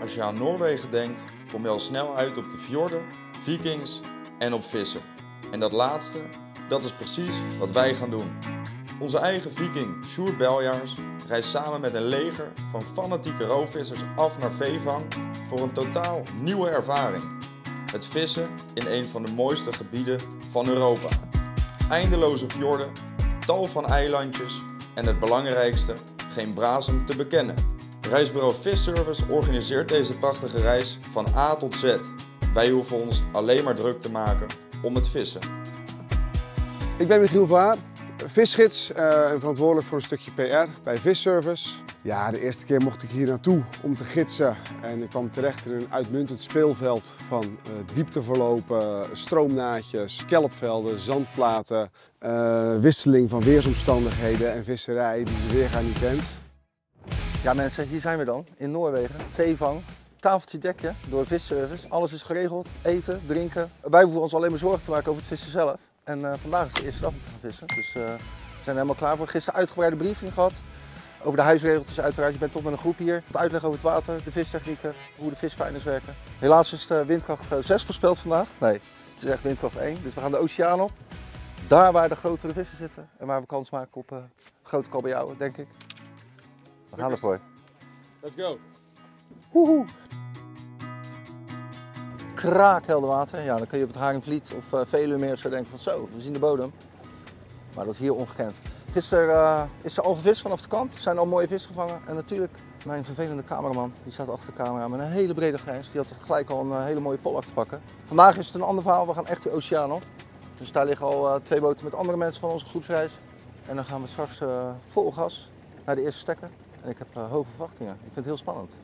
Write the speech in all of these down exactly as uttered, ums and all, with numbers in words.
Als je aan Noorwegen denkt, kom je al snel uit op de fjorden, vikings en op vissen. En dat laatste, dat is precies wat wij gaan doen. Onze eigen viking Sjoerd Beljaars reist samen met een leger van fanatieke roofvissers af naar Veevang voor een totaal nieuwe ervaring. Het vissen in een van de mooiste gebieden van Europa. Eindeloze fjorden, tal van eilandjes en het belangrijkste, geen brasem te bekennen. Reisbureau Visservice organiseert deze prachtige reis van A tot Z. Wij hoeven ons alleen maar druk te maken om het vissen. Ik ben Michiel Vaar, visgids uh, en verantwoordelijk voor een stukje P R bij Visservice. Ja, de eerste keer mocht ik hier naartoe om te gidsen en ik kwam terecht in een uitmuntend speelveld van uh, diepteverlopen, stroomnaadjes, kelpvelden, zandplaten, uh, wisseling van weersomstandigheden en visserij die ze weergaan niet kent. Ja mensen, hier zijn we dan in Noorwegen, Veevang. Tafeltje dekje door Visservice. Alles is geregeld, eten, drinken. Wij hoeven ons alleen maar zorgen te maken over het vissen zelf. En uh, vandaag is de eerste dag om te gaan vissen, dus uh, we zijn er helemaal klaar voor. Gisteren uitgebreide briefing gehad over de huisregeltjes uiteraard. Je bent toch met een groep hier. Wat uitleg over het water, de vistechnieken, hoe de visvijners werken. Helaas is de windkracht zes voorspeld vandaag. Nee, het is echt windkracht één. Dus we gaan de oceaan op. Daar waar de grotere vissen zitten en waar we kans maken op uh, grote kabeljauwen, denk ik. We gaan ervoor. Let's go! Woehoe! Kraakhelder water. Ja, dan kun je op het Haringvliet of uh, Veluwemeer zo denken van zo, we zien de bodem. Maar dat is hier ongekend. Gisteren uh, is er al gevist vanaf de kant. Er zijn al mooie vis gevangen. En natuurlijk mijn vervelende cameraman, die staat achter de camera met een hele brede grijns. Die had gelijk al een uh, hele mooie polak te pakken. Vandaag is het een ander verhaal. We gaan echt die oceaan op. Dus daar liggen al uh, twee boten met andere mensen van onze groepsreis. En dan gaan we straks uh, vol gas naar de eerste stekker. En ik heb uh, hoge verwachtingen. Ik vind het heel spannend.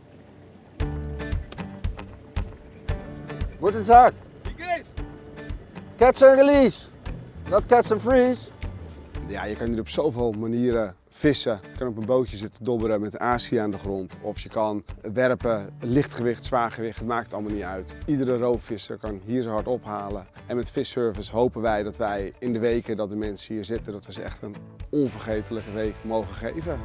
Guten Tag. Catch and release. Not catch and freeze. Ja, je kan hier op zoveel manieren vissen. Je kan op een bootje zitten dobberen met een aasie aan de grond. Of je kan werpen, lichtgewicht, zwaargewicht, het maakt allemaal niet uit. Iedere roofvisser kan hier zo hard ophalen. En met Visservice hopen wij dat wij in de weken dat de mensen hier zitten, dat we ze echt een onvergetelijke week mogen geven.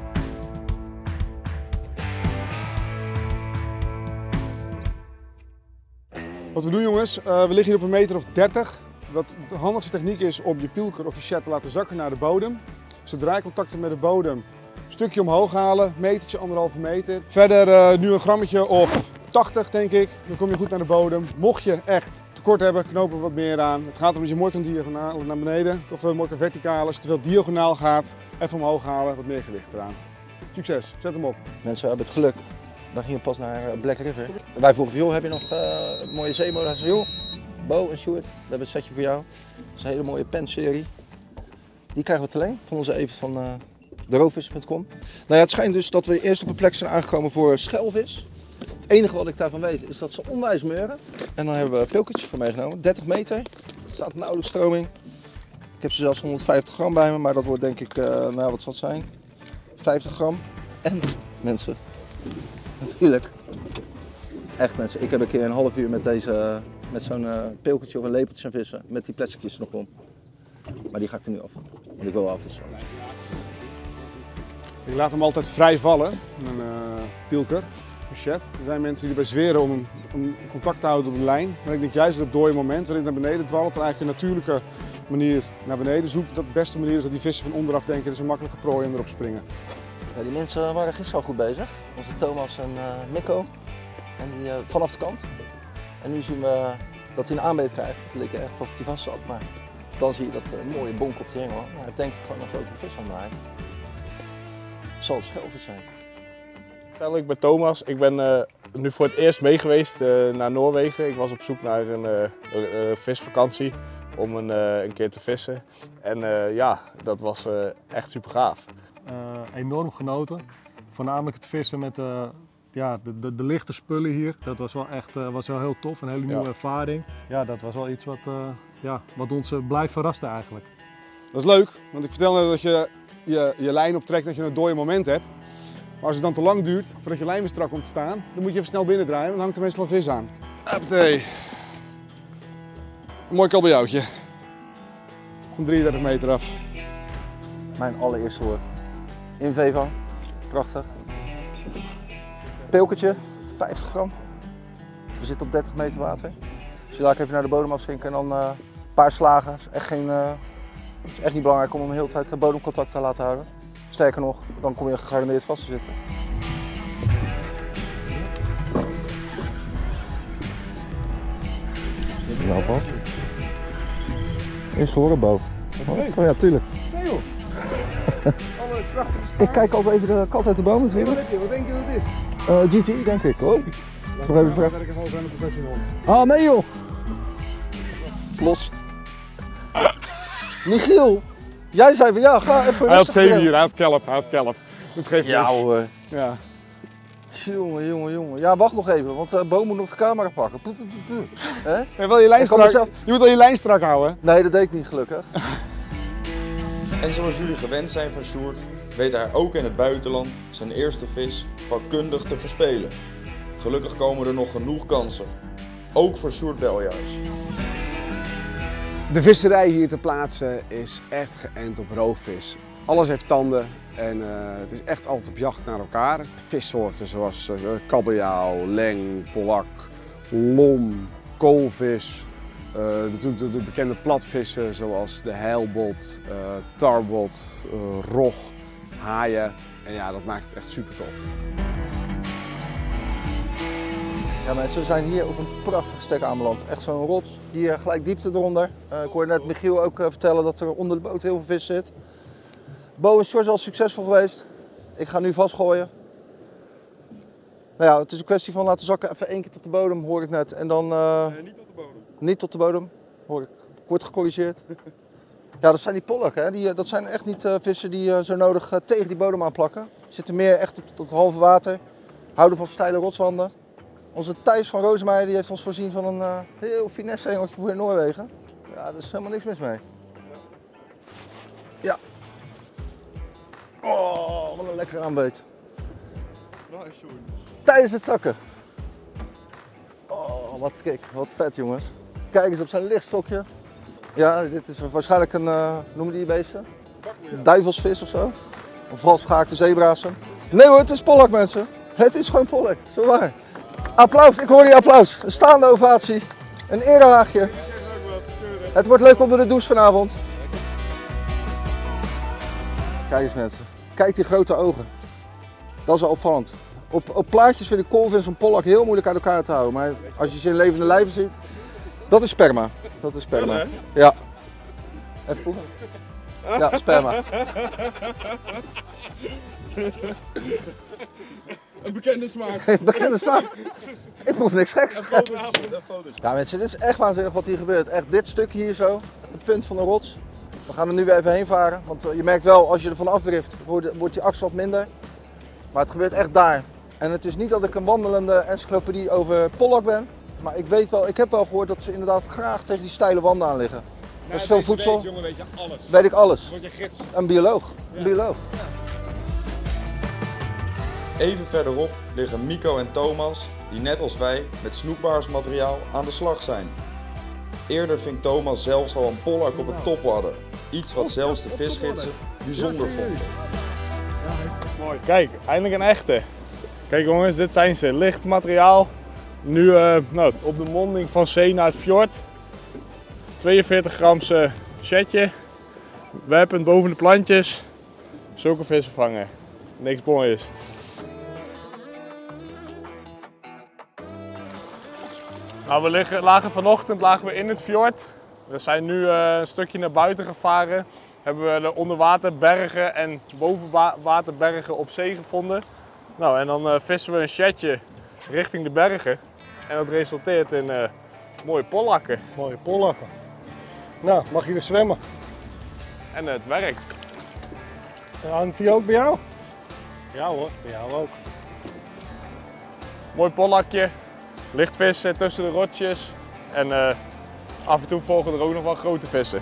Wat we doen jongens, uh, we liggen hier op een meter of dertig. Wat de handigste techniek is om je pielker of je chat te laten zakken naar de bodem. Zodra je contact hebt met de bodem, een stukje omhoog halen, metertje, anderhalve meter. Verder uh, nu een grammetje of tachtig denk ik, dan kom je goed naar de bodem. Mocht je echt tekort hebben, knopen we wat meer aan. Het gaat om dat je mooi kan diagonaal naar beneden, of mooi kan verticaal. Als je te veel diagonaal gaat, even omhoog halen, wat meer gewicht eraan. Succes, zet hem op. Mensen hebben het geluk. We gingen pas naar Black River. Wij vroegen van, joh, heb je nog uh, een mooie zeemotor? Hij zei, joh, Bo en Sjoerd, we hebben een setje voor jou. Dat is een hele mooie penserie. Die krijgen we te leen van onze Evert van uh, de roofvis punt com. Nou ja, het schijnt dus dat we eerst op een plek zijn aangekomen voor schelvis. Het enige wat ik daarvan weet is dat ze onwijs meuren. En dan hebben we pilkertjes voor meegenomen, dertig meter. Er staat nauwelijks stroming. Ik heb ze zelfs honderdvijftig gram bij me, maar dat wordt denk ik, uh, nou wat zal het zijn? vijftig gram. En mensen. Natuurlijk. Echt mensen, ik heb een keer een half uur met, deze, met zo'n uh, pilkertje of een lepeltje aan vissen. Met die plasticjes er nog om. Maar die ga ik er nu af. Want ik wil afvissen. Ik laat hem altijd vrij vallen, een uh, pielker, een chat. Er zijn mensen die erbij zweren om, hem, om contact te houden op de lijn. Maar ik denk juist dat het dode moment waarin het naar beneden dwalt, en eigenlijk een natuurlijke manier naar beneden zoekt. Dat de beste manier is dat die vissen van onderaf denken, dat is een makkelijke prooi en erop springen. Ja, die mensen waren gisteren al goed bezig. Onze Thomas en uh, Mikko. En die, uh, vanaf de kant. En nu zien we dat hij een aanbeet krijgt. Het leek echt of hij vast zat. Maar dan zie je dat uh, mooie bonk op de hengel. Hij heeft denk ik gewoon een grotere vis aan de haai. Het zal een schelvis zijn. Stel, ik ben Thomas. Ik ben uh, nu voor het eerst mee geweest uh, naar Noorwegen. Ik was op zoek naar een uh, uh, visvakantie om een, uh, een keer te vissen. En uh, ja, dat was uh, echt super gaaf. Uh, enorm genoten. Voornamelijk het vissen met uh, ja, de, de, de lichte spullen hier. Dat was wel echt uh, was wel heel tof, een hele nieuwe ja. ervaring. Ja, dat was wel iets wat, uh, ja, wat ons uh, blijft verrassen eigenlijk. Dat is leuk, want ik vertel net dat je je, je lijn optrekt dat je een dode moment hebt. Maar als het dan te lang duurt voordat je lijn weer strak komt te staan, dan moet je even snel binnendraaien, dan hangt er meestal een vis aan. Hoppatee. Een mooi kabeljauwtje. Van drieëndertig meter af. Mijn allereerste woord. In Veevang. Prachtig. Pilkertje, vijftig gram. We zitten op dertig meter water. Dus je laat even naar de bodem afzinken en dan uh, een paar slagen. Het is echt, geen, uh, het is echt niet belangrijk om hem de hele tijd bodemcontact te laten houden. Sterker nog, dan kom je gegarandeerd vast te zitten. Zit je nou pas? Eerst horen boven. Oh, oh ja, tuurlijk. Nee joh. Alle krachtige Ik kijk altijd even de kat uit de boom natuurlijk. Wat, wat denk je dat het is? Uh, G G, denk ik. Oh. Laat me even werken gewoon aan de professional. Oh nee joh! Los. Michiel, jij zei van ja, ga even Hij had rustig zeven weer. hier, hij had kelp, hij had kelp. Dat geeft Ja niks. hoor. Ja. Jongen, jongen, jongen. Ja, wacht nog even, want uh, Bo moet nog de camera pakken. Poe, poe, poe, poe. Hè? Je, wil je, lijn Ik kan strak, mezelf- je moet wel je lijn strak houden. Nee, dat deed ik niet gelukkig. En zoals jullie gewend zijn van Sjoerd, weet hij ook in het buitenland zijn eerste vis vakkundig te verspelen. Gelukkig komen er nog genoeg kansen. Ook voor Sjoerd Beljaars. De visserij hier ter plaatse is echt geënt op roofvis. Alles heeft tanden en uh, het is echt altijd op jacht naar elkaar. Vissoorten zoals uh, kabeljauw, leng, polak, lom, koolvis. Uh, natuurlijk de, de bekende platvissen zoals de heilbot, uh, tarbot, uh, rog, haaien. En ja, dat maakt het echt super tof. Ja mensen, we zijn hier op een prachtig stek aanbeland. Echt zo'n rots. Hier gelijk diepte eronder. Uh, ik hoorde net Michiel ook uh, vertellen dat er onder de boot heel veel vis zit. Bo en Sjors is al succesvol geweest. Ik ga nu vastgooien. Nou ja, het is een kwestie van laten zakken even één keer tot de bodem, hoor ik net. En dan... Uh, Nee, niet tot de bodem. Niet tot de bodem, hoor ik. Wordt gecorrigeerd. Ja, dat zijn die polak, hè. Die, dat zijn echt niet uh, vissen die uh, zo nodig uh, tegen die bodem aanplakken. Zitten meer echt op, tot het halve water. Houden van steile rotswanden. Onze Thijs van Roosmeijer die heeft ons voorzien van een uh, heel finesse engeltje voor in Noorwegen. Ja, daar is helemaal niks mis mee. Ja. Oh, wat een lekkere aanbeet. Tijdens het zakken. Oh, wat, kijk, wat vet jongens. Kijk eens op zijn lichtstokje. Ja, dit is waarschijnlijk een, uh, noem je die beesten? Een duivelsvis of zo. Of valsgehaakte zeebrazen. Nee hoor, het is polak mensen. Het is gewoon polak, zo waar. Applaus, ik hoor die applaus. Een staande ovatie. Een erehaagje. Het wordt leuk onder de douche vanavond. Kijk eens mensen. Kijk die grote ogen. Dat is wel opvallend. Op, op plaatjes vind ik koolvis en polak heel moeilijk uit elkaar te houden. Maar als je ze in levende lijven ziet, dat is sperma. Dat is sperma. Ja. Even proeven. Ja, sperma. Een bekende smaak. Bekende smaak. Ik proef niks geks. Ja mensen, dit is echt waanzinnig wat hier gebeurt. Echt dit stukje hier zo, echt de punt van de rots. We gaan er nu weer even heen varen, want je merkt wel als je er vanaf drift, wordt, wordt die aks wat minder. Maar het gebeurt echt daar. En het is niet dat ik een wandelende encyclopedie over polak ben, maar ik weet wel, ik heb wel gehoord dat ze inderdaad graag tegen die steile wanden aan liggen. Er is veel voedsel. Jongen, weet je alles. Weet ik alles. Word je gids. Een bioloog. Een bioloog. Even verderop liggen Mico en Thomas, die net als wij met snoekbaarsmateriaal aan de slag zijn. Eerder ving Thomas zelfs al een polak op een topwadder. Iets wat zelfs de visgidsen bijzonder vonden. Kijk, eindelijk een echte. Kijk jongens, dit zijn ze. Licht materiaal. Nu uh, nou, op de monding van zee naar het fjord. tweeënveertig gramse shetje. Werpend boven de plantjes. Zulke vissen vangen. Niks moois. Nou, we liggen, lagen vanochtend lagen we in het fjord. We zijn nu uh, een stukje naar buiten gevaren. Hebben we de onderwaterbergen en bovenwaterbergen op zee gevonden. Nou, en dan uh, vissen we een shetje richting de bergen. En dat resulteert in uh, mooie pollakken. Mooie pollakken. Nou, mag je weer zwemmen? En uh, het werkt. En hangt die ook bij jou? Ja hoor, bij jou ook. Mooi pollakje. Licht vissen tussen de rotjes. En uh, af en toe volgen er ook nog wel grote vissen.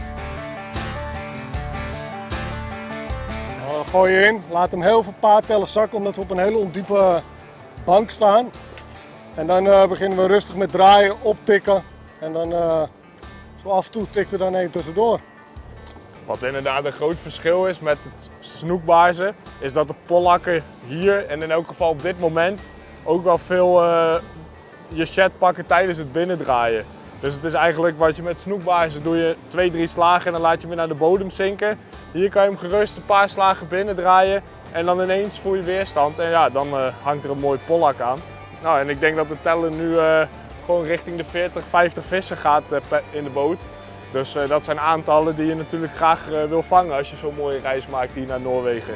Nou, gooi je in, laat hem heel veel paar tellen zakken omdat we op een hele ondiepe bank staan. En dan uh, beginnen we rustig met draaien, optikken. En dan uh, zo af en toe tikt er dan één tussendoor. Wat inderdaad een groot verschil is met het snoekbaarzen, is dat de pollakken hier, en in elk geval op dit moment, ook wel veel uh, je shed pakken tijdens het binnendraaien. Dus het is eigenlijk wat je met snoekbaarzen doe je twee, drie slagen en dan laat je hem weer naar de bodem zinken. Hier kan je hem gerust een paar slagen binnendraaien en dan ineens voel je weerstand en ja, dan uh, hangt er een mooi pollak aan. Nou, en ik denk dat de teller nu uh, gewoon richting de veertig, vijftig vissen gaat uh, in de boot. Dus uh, dat zijn aantallen die je natuurlijk graag uh, wil vangen als je zo'n mooie reis maakt hier naar Noorwegen.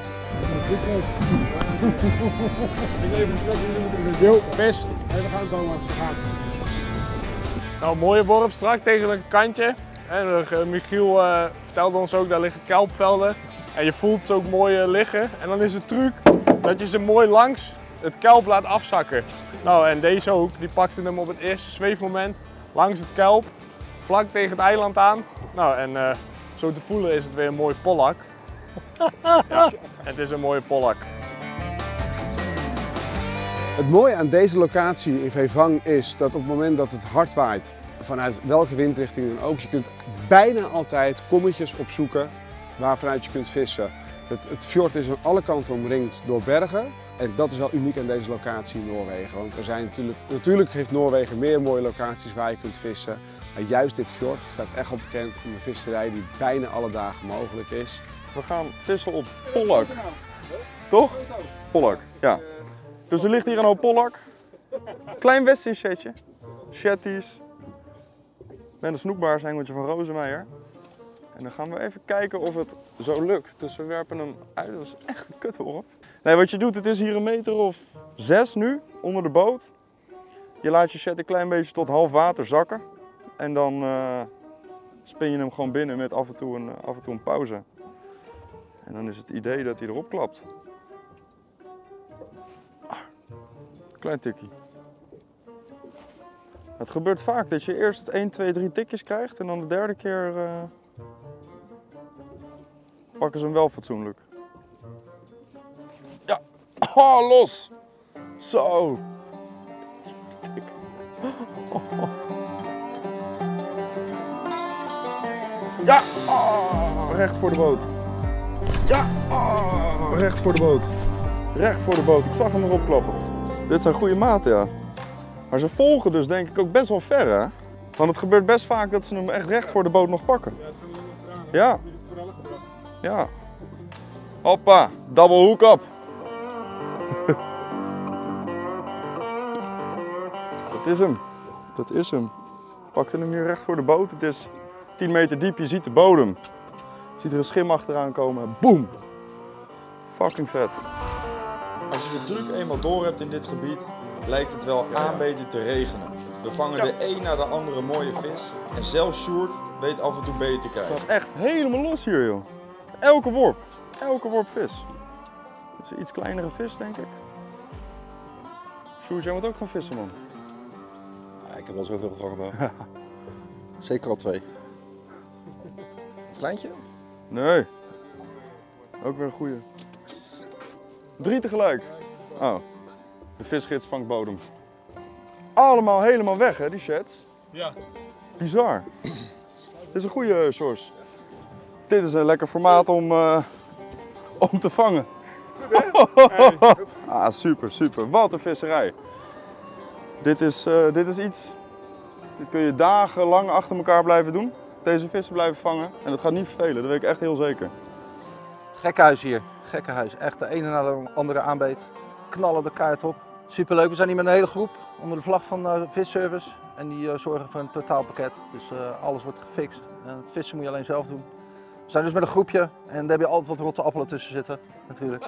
Jo, vis. Even gaan Thomas, gaan. Nou, een mooie worp strak tegen een kantje. En, uh, Michiel uh, vertelde ons ook, daar liggen kelpvelden. En je voelt ze ook mooi uh, liggen. En dan is het truc dat je ze mooi langs het kelp laat afzakken. Nou, en deze ook, die pakte hem op het eerste zweefmoment langs het kelp, vlak tegen het eiland aan. Nou, en uh, zo te voelen is het weer een mooi pollak. Ja, het is een mooie pollak. Het mooie aan deze locatie in Vevang is dat op het moment dat het hard waait, vanuit welke windrichting dan ook, je kunt bijna altijd kommetjes opzoeken waarvanuit je kunt vissen. Het, het fjord is aan alle kanten omringd door bergen en dat is wel uniek aan deze locatie in Noorwegen. Want er zijn natuurlijk, natuurlijk heeft Noorwegen meer mooie locaties waar je kunt vissen. Maar juist dit fjord staat echt op bekend om een visserij die bijna alle dagen mogelijk is. We gaan vissen op pollak. Toch? Pollak, ja. Dus er ligt hier een hoop pollak. Klein westinshetje. Shetties. Met een snoekbaarsengeltje van Rozemeyer. En dan gaan we even kijken of het zo lukt. Dus we werpen hem uit. Dat is echt een kutworp. Nee, wat je doet, het is hier een meter of zes nu onder de boot. Je laat je shet een klein beetje tot half water zakken. En dan uh, spin je hem gewoon binnen met af en toe een, af en toe een pauze. En dan is het idee dat hij erop klapt. Ah, klein tikkie. Het gebeurt vaak dat je eerst één, twee, drie tikjes krijgt en dan de derde keer uh, pakken ze hem wel fatsoenlijk. Ja, oh, los! Zo! Ja, oh, recht voor de boot. Ja, oh, recht voor de boot. Recht voor de boot. Ik zag hem erop klappen. Dit zijn goede maten, ja. Maar ze volgen dus denk ik ook best wel ver, hè? Want het gebeurt best vaak dat ze hem echt recht voor de boot nog pakken. Ja. Ja. Hoppa, double hook-up. Dat is hem. Dat is hem. Pakte hem hier recht voor de boot. Het is tien meter diep, je ziet de bodem. Je ziet er een schim achteraan komen. Boom! Fucking vet. Als je de truc eenmaal door hebt in dit gebied, lijkt het wel aanbeten te regenen. We vangen de een na de andere mooie vis. En zelfs Sjoerd weet af en toe beter te krijgen. Het gaat echt helemaal los hier, joh. Elke worp. Elke worp vis. Dat is een iets kleinere vis, denk ik. Sjoerd, jij moet ook gaan vissen, man. Ja, ik heb al zoveel gevangen. Zeker al twee. Kleintje? Nee. Ook weer een goeie. Drie tegelijk. Oh. De visgids vangt bodem. Allemaal helemaal weg, hè, die sheds. Ja. Bizar. Dit is een goeie, uh, Sjors. Dit is een lekker formaat om, uh, om te vangen. Goed, hè? Ah, super, super. Wat een visserij. Dit is, uh, dit is iets. Dit kun je dagenlang achter elkaar blijven doen. Deze vissen blijven vangen. En dat gaat niet vervelen, dat weet ik echt heel zeker. Gekke huis hier. Gekke huis. Echt de ene na de andere aanbeet. Knallen de kaart op. Superleuk. We zijn hier met een hele groep onder de vlag van uh, Visservice. En die uh, zorgen voor een totaalpakket. Dus uh, alles wordt gefixt. En het vissen moet je alleen zelf doen. We zijn dus met een groepje. En daar heb je altijd wat rotte appelen tussen zitten. Natuurlijk.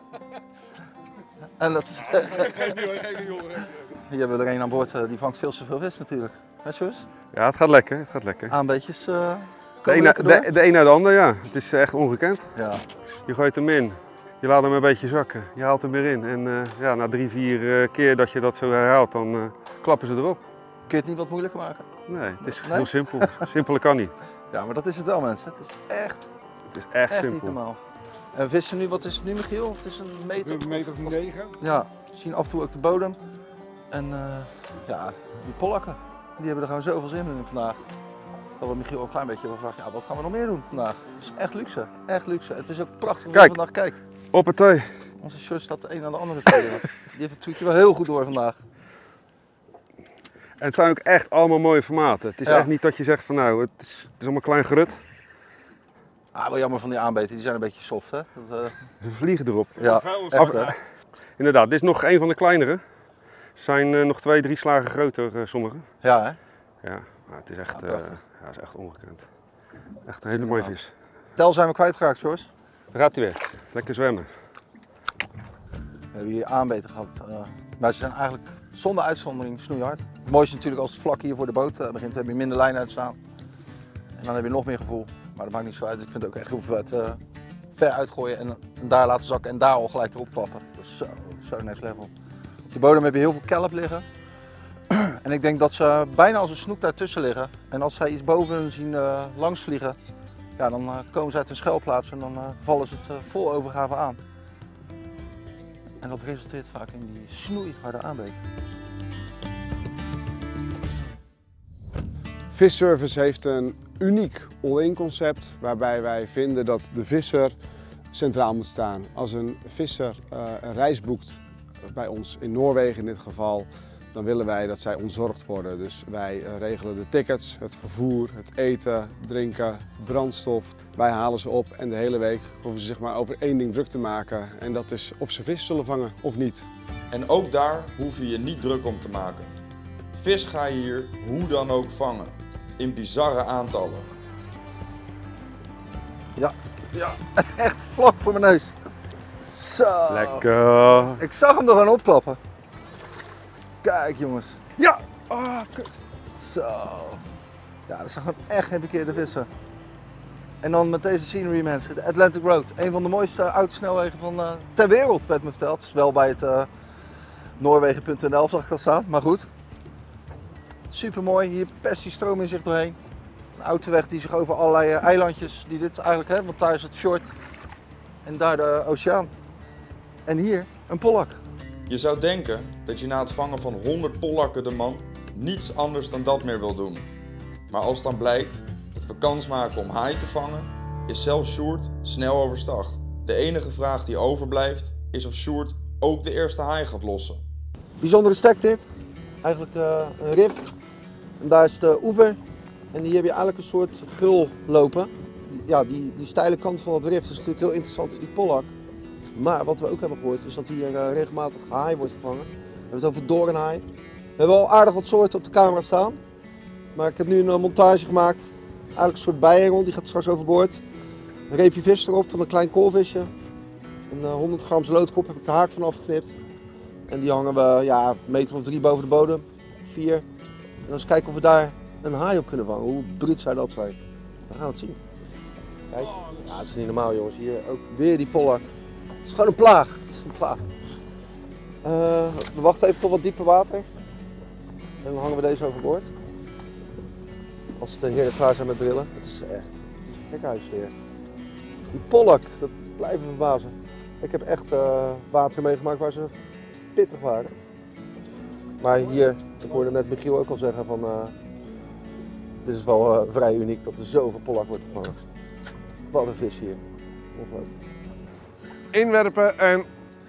En dat is... Geef niet hoor, geef niet hoor. Hier hebben we er een aan boord uh, die vangt veel te veel vis natuurlijk. Hè, Sjors? Ja, het gaat lekker, het gaat lekker. Aanbeetjes uh, De een, na, de, de een na de ander, ja. Het is echt ongekend. Ja. Je gooit hem in, je laat hem een beetje zakken, je haalt hem weer in. En uh, ja, na drie, vier uh, keer dat je dat zo herhaalt, dan uh, klappen ze erop. Kun je het niet wat moeilijker maken? Nee, het is Nee? heel simpel. Simpeler kan niet. Ja, maar dat is het wel, mensen. Het is echt, Het is echt, echt niet simpel. normaal. En vissen nu, wat is het nu, Michiel? Het is een meter? Een meter of negen. Ja, we zien af en toe ook de bodem. En uh, ja, die pollakken, die hebben er gewoon zoveel zin in vandaag. Dat we Michiel ook een klein beetje gevraagd, ja, wat gaan we nog meer doen vandaag? Het is echt luxe, echt luxe. Het is ook prachtig om Kijk. vandaag, kijk. Hoppatee, Onze Sjors staat de een aan de andere te doen. Die heeft het trucje wel heel goed door vandaag. En het zijn ook echt allemaal mooie formaten. Het is Ja. echt niet dat je zegt van nou, het is, het is allemaal klein gerut. Ah, wel jammer van die aanbeten, die zijn een beetje soft, hè? Dat, uh... Ze vliegen erop. Ja, echt, hè? Inderdaad, dit is nog een van de kleinere. Ze zijn uh, nog twee, drie slagen groter, uh, sommige. Ja, hè? Ja, maar het is echt, Ja, uh, prachtig. ja, het is echt ongekend. Echt een hele mooie Ja. vis. Tel zijn we kwijtgeraakt, Sjors. Daar gaat hij weer. Lekker zwemmen. We hebben hier aanbeten gehad. Uh, maar ze zijn eigenlijk zonder uitzondering snoeihard. Het mooiste is natuurlijk als het vlak hier voor de boot uh, begint, heb je minder lijn uitstaan. En dan heb je nog meer gevoel. Maar dat maakt niet zo uit. Dus ik vind het ook echt heel vet. Uh, ver uitgooien en, en daar laten zakken en daar al gelijk erop klappen. Dat is zo, zo next level. Op die bodem heb je heel veel kelp liggen. En ik denk dat ze bijna als een snoek daartussen liggen. En als zij iets boven hun zien uh, langsvliegen, ja, dan uh, komen ze uit hun schuilplaats en dan uh, vallen ze het uh, vol overgave aan. En dat resulteert vaak in die snoeiharde aanbeet. Visservice heeft een uniek all-in concept waarbij wij vinden dat de visser centraal moet staan. Als een visser uh, een reis boekt, bij ons in Noorwegen in dit geval, dan willen wij dat zij ontzorgd worden. Dus wij uh, regelen de tickets, het vervoer, het eten, drinken, brandstof. Wij halen ze op en de hele week hoeven ze zich maar over één ding druk te maken. En dat is of ze vis zullen vangen of niet. En ook daar hoef je je niet druk om te maken. Vis ga je hier hoe dan ook vangen. In bizarre aantallen. Ja, ja, echt vlak voor mijn neus. Zo. Lekker. Ik zag hem er gewoon opklappen. Kijk jongens. Ja. Oh, kut. Zo. Ja, dat zijn gewoon echt geen bekeerde vissen. En dan met deze scenery mensen, de Atlantic Road. Een van de mooiste autosnelwegen van uh, ter wereld werd me verteld. Dus wel bij het uh, Noorwegen punt n l zag ik dat staan, maar goed. Super mooi, hier perst die stroom in zich doorheen. Een autoweg die zich over allerlei uh, eilandjes, die dit eigenlijk hebben, want daar is het fjord. En daar de oceaan. En hier een pollak. Je zou denken dat je na het vangen van honderd pollakken de man niets anders dan dat meer wil doen. Maar als dan blijkt dat we kans maken om haai te vangen, is zelfs Sjoerd snel overstag. De enige vraag die overblijft is of Sjoerd ook de eerste haai gaat lossen. Bijzondere stek dit. Eigenlijk uh, een rif. En daar is de oever. En hier heb je eigenlijk een soort gul lopen. Ja, die, die steile kant van het rif is natuurlijk heel interessant voor die pollak. Maar wat we ook hebben gehoord is dat hier uh, regelmatig haai wordt gevangen. We hebben het over doornhaai. We hebben al aardig wat soorten op de camera staan. Maar ik heb nu een uh, montage gemaakt. Eigenlijk een soort bijengel, die gaat straks overboord. Een reepje vis erop van een klein koolvisje. Een uh, honderd gram loodkop heb ik de haak van afgeknipt. En die hangen we ja, een meter of drie boven de bodem. Vier. En dan eens kijken of we daar een haai op kunnen vangen. Hoe bruut zou dat zijn? We gaan het zien. Kijk. Ja, het is niet normaal jongens. Hier ook weer die pollak. Het is gewoon een plaag. Het is een plaag. Uh, we wachten even tot wat dieper water. En dan hangen we deze overboord. Als de heren klaar zijn met drillen. Het is echt het is een gekke huisfeer. Die pollak, dat blijven verbazen. Ik heb echt uh, water meegemaakt waar ze pittig waren. Maar hier, ik hoorde net Michiel ook al zeggen van... Uh, dit is wel uh, vrij uniek dat er zoveel pollak wordt gevangen. Wat een vis hier. Ongelooflijk. Inwerpen en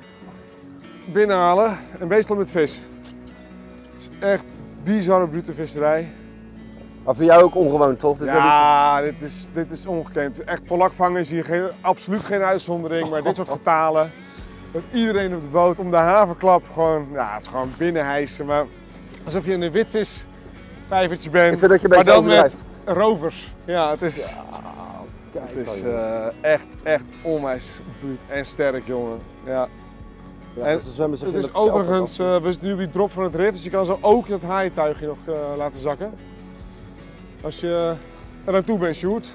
binnenhalen en meestal met vis. Het is echt bizarre brute visserij. Maar voor jou ook ongewoon toch? Dit Ja, dit is, dit is ongekend. Echt pollak vangen is hier geen, absoluut geen uitzondering, maar dit soort getalen. Met iedereen op de boot om de haverklap gewoon, ja, het is gewoon binnenhijsen. Maar alsof je in een witvisvijvertje bent, Ik vind dat je een maar beetje dan met overdrijft. rovers. Ja, het is, Ja, kijk het is dan, jongens. uh, echt, echt onwijs bruut en sterk, jongen. Ja. Ja, en dus ze zwemmen zich Het in is de kelp overigens, af. uh, we zitten nu op die drop van het rit, dus je kan zo ook dat haaientuigje nog uh, laten zakken. Als je er aan toe bent, Sjoerd.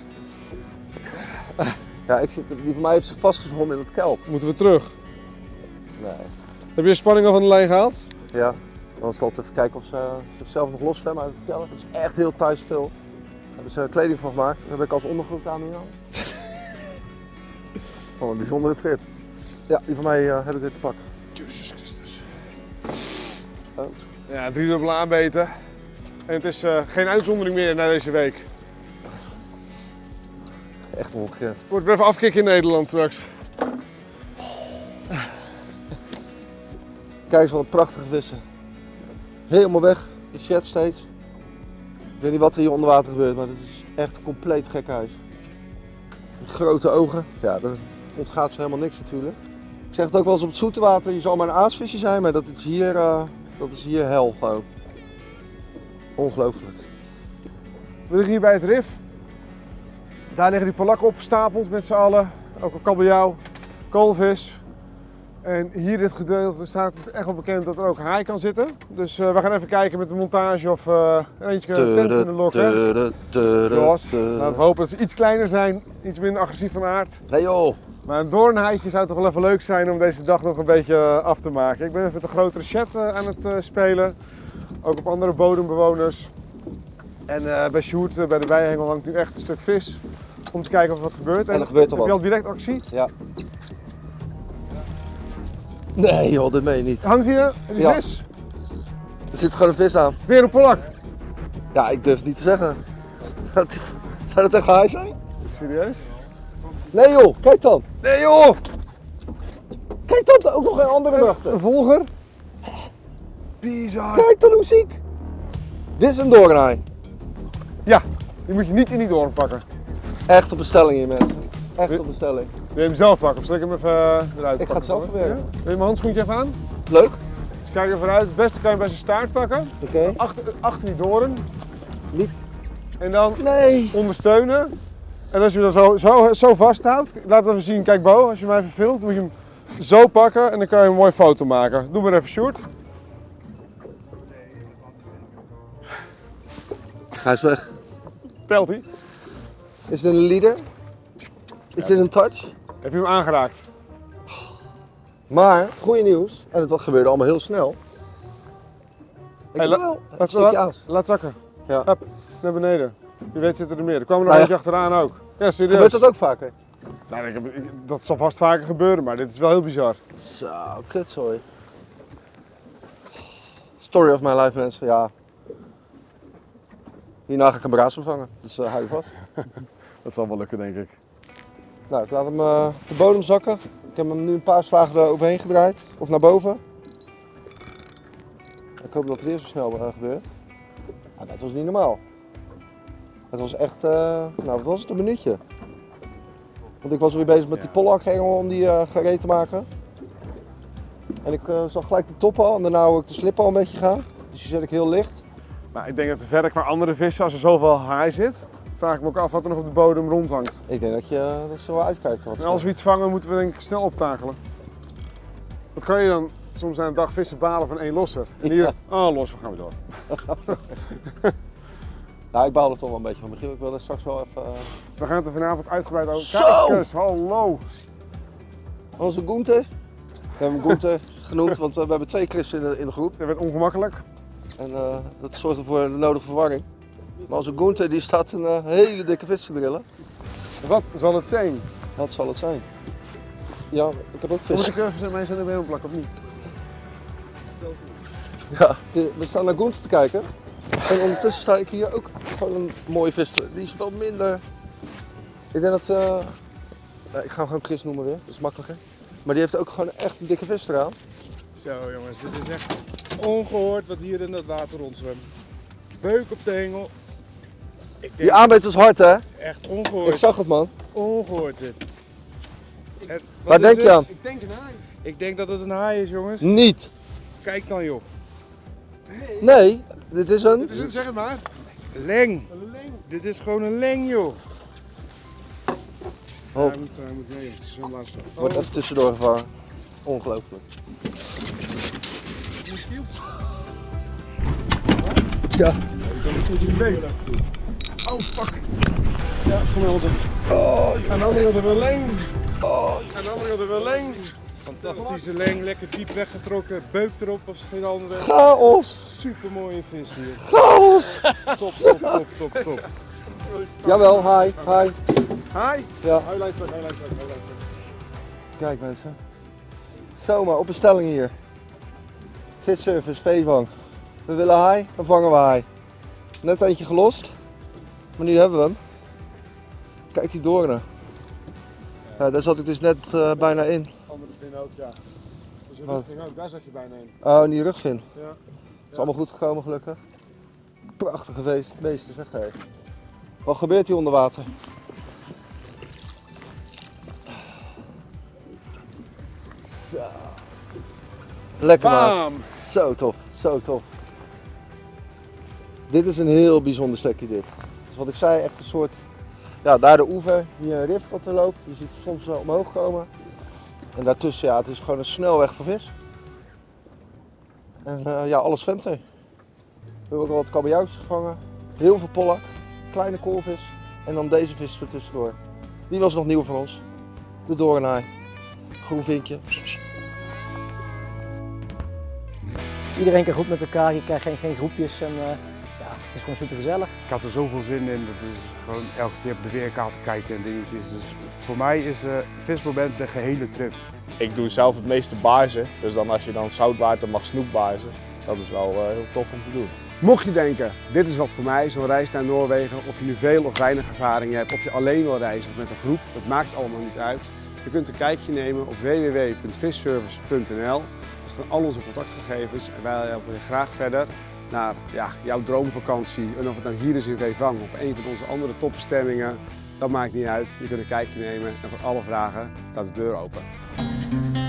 Ja, ik zit, die van mij heeft zich vastgezwommen in het kelp. Moeten we terug. Nee. Heb je de spanning al van de lijn gehaald? Ja, dan is het even kijken of ze zichzelf nog los zwemmen uit het kelp. Het is echt heel thuis spul. Daar hebben ze kleding van gemaakt. Dat heb ik als ondergoed aan nu al. Gewoon een bijzondere trip. Ja, die van mij uh, heb ik weer te pakken. Jezus Christus. Oh. Ja, drie dubbele aanbeten. En het is uh, geen uitzondering meer na deze week. Echt ongekend. Wordt weer even afkicken in Nederland straks. Kijk eens wat een prachtige vissen. Helemaal weg, de shed steeds. Ik weet niet wat er hier onder water gebeurt, maar dit is echt een compleet gek huis. Grote ogen, ja, daar ontgaat ze helemaal niks natuurlijk. Ik zeg het ook wel eens op het zoete water, je zal maar een aasvisje zijn, maar dat is hier, uh, dat is hier hel gewoon. Ongelooflijk. We liggen hier bij het rif. Daar liggen die polakken opgestapeld met z'n allen. Ook een kabeljauw, koolvis. En hier in dit gedeelte staat echt wel bekend dat er ook haai kan zitten. Dus uh, we gaan even kijken met de montage of uh, er eentje kunnen tent kunnen lokken. Jos, laten we hopen dat ze iets kleiner zijn, iets minder agressief van aard. Nee joh! Maar een doornhaaitje zou toch wel even leuk zijn om deze dag nog een beetje af te maken. Ik ben even met een grotere chat uh, aan het uh, spelen. Ook op andere bodembewoners. En uh, bij Sjoerd, uh, bij de Weihengel, hangt nu echt een stuk vis. Om te kijken of er wat gebeurt. En, en er gebeurt er heb wat. je al direct actie? Ja. Nee joh, dat meen je niet. Hangt hier die ja. vis? Er zit gewoon een vis aan. Weer een polak? Ja, ik durf het niet te zeggen. Zou dat echt haai zijn? Serieus? Nee joh, kijk dan. Nee joh! Kijk dan, ook nog een andere erachter. Een volger? Bizar. Kijk dan hoe ziek. Dit is een doornhaai. Ja, die moet je niet in die doorn pakken. Echt op bestelling hier mensen. Echt op bestelling. Wil je hem zelf pakken of zal ik hem even uh, eruit pakken? Ik ga het zelf proberen. Ja? Wil je mijn handschoentje even aan? Leuk. Dus kijk even vooruit. Het beste kan je bij zijn staart pakken. Oké. Okay. Achter, achter die doorn. Niet. En dan nee. ondersteunen. En als je hem dan zo, zo, zo vasthoudt, laat even zien. Kijk Bo, als je hem even filmt, moet je hem zo pakken en dan kan je een mooie foto maken. Doe maar even Sjoerd. Hij is weg. Telt hij? Is dit een leader? Is ja. dit een touch? Heb je hem aangeraakt? Maar, het goede nieuws, en het gebeurde allemaal heel snel. Ik hey, la wel een laat, stukje laat, aas. Laat zakken. Ja. Hup, naar beneden. Wie weet zit er meer. Er kwam er nog nou eentje ja. achteraan ook. Ja, serieus. Gebeurt dat ook vaker? Nou, ik heb, ik, dat zal vast vaker gebeuren, maar dit is wel heel bizar. Zo, kut sorry. Story of my life mensen, ja. Hierna ga ik een braas vervangen, dus uh, hou je vast. Dat zal wel lukken denk ik. Nou, ik laat hem uh, op de bodem zakken. Ik heb hem nu een paar slagen er overheen gedraaid, of naar boven. Ik hoop dat het weer zo snel uh, gebeurt. Nou, dat was niet normaal. Het was echt, uh, nou wat was het, een minuutje. Want ik was weer bezig met die pollakhengel om die uh, gereed te maken. En ik uh, zag gelijk de top al en daarna ook de slip al een beetje gaan. Dus die zet ik heel licht. Maar ik denk dat er verder qua andere vissen, als er zoveel haai zit, vraag ik me ook af wat er nog op de bodem rondhangt. Ik denk dat je uh, dat ze wel uitkijkt. Wat en als we iets vangen, moeten we denk ik snel optakelen. Wat kan je dan soms aan een dag vissen balen van één losser? En hier, ja. oh los, we gaan weer door. Nou, ik baal er toch wel een beetje van Michiel. Ik wil er straks wel even... Uh... We gaan het er vanavond uitgebreid over. Zo! Kijk eens, hallo! Onze Gunther. We hebben hem Gunther genoemd, want we hebben twee Christen in de, in de groep. Dat werd ongemakkelijk. En uh, dat zorgt voor de nodige verwarring. Maar onze Gunther die staat een uh, hele dikke vis te drillen. Wat zal het zijn? Wat zal het zijn? Ja, ik heb ook vis. Moet ik even mijn zender bij plakken of niet? Ja, we staan naar Gunther te kijken. En ondertussen sta ik hier ook gewoon een mooie vis. Die is wel minder. Ik denk dat. Uh... Nee, ik ga hem gewoon Chris noemen weer, dat is makkelijker. Maar die heeft ook gewoon echt een dikke vis eraan. Zo jongens, dit is echt ongehoord wat hier in dat water rondzwemt. Beuk op de hengel. Ik denk die aanbeet is hard hè? Echt ongehoord. Ik zag het man. Ongehoord dit. En, waar denk je aan? Ik denk een haai. Ik denk dat het een haai is jongens. Niet. Kijk dan joh. Nee. Nee, dit is een... Dit is een, zeg het maar. Leng. Een leng. Dit is gewoon een leng joh. Oh. Hij moet, hij moet nee, het is zo'n lastig. Oh. Wordt even tussendoor gevangen. Ongelooflijk. Ja. Oh fuck. Ja, geweldig. Oh, aan de andere kant hebben we leng. Oh. Aan de andere kant hebben we leng. Fantastische leng, lekker diep weggetrokken. Beuk erop als geen andere. Chaos. Super mooie vis hier. Chaos. Top, top, top, top, top. Jawel, hi, hi. Hi. Ja. Hij luistert, hij luistert, hij luistert. Kijk mensen. Zomaar op bestelling hier. Visservice, veevang. We willen haai, dan vangen we haai. Net eentje gelost. Maar nu hebben we hem. Kijk die doornen. Ja, daar zat ik dus net uh, bijna in. Andere pin ook, ja. Dus een Wat? rugvin ook, daar zat je bijna in. Oh, en die rugvin. Ja. Het is allemaal goed gekomen gelukkig. Prachtige beest, beesten zeg hé. Wat gebeurt hier onder water? Zo. Lekker maat. Bam! Zo tof, zo tof. Dit is een heel bijzonder stukje dit. Dus wat ik zei, echt een soort, ja daar de oever, hier een rift wat er loopt. Je ziet het soms wel omhoog komen. En daartussen, ja het is gewoon een snelweg voor vis. En uh, ja, alles zwemt er. We hebben ook al wat kabeljauwtjes gevangen. Heel veel pollak, kleine koolvis en dan deze vis er tussendoor. Die was nog nieuw voor ons. De doornhaai. Groen vinkje. Iedereen kan goed met elkaar, je krijgt geen, geen groepjes en uh, ja, het is gewoon super gezellig. Ik had er zoveel zin in, dat is gewoon elke keer op de weerkaarten kijken en dingetjes. Dus voor mij is uh, vismoment de gehele trip. Ik doe zelf het meeste baarzen, dus dan als je dan zoutwater mag snoekbaarzen, dat is wel uh, heel tof om te doen. Mocht je denken, dit is wat voor mij, zo'n reis naar Noorwegen, of je nu veel of weinig ervaring hebt, of je alleen wil reizen of met een groep, dat maakt allemaal niet uit. Je kunt een kijkje nemen op w w w punt visservice punt n l. Daar staan al onze contactgegevens en wij helpen je graag verder naar ja, jouw droomvakantie. En of het nou hier is in Vevang of een van onze andere topbestemmingen, dat maakt niet uit. Je kunt een kijkje nemen en voor alle vragen staat de deur open.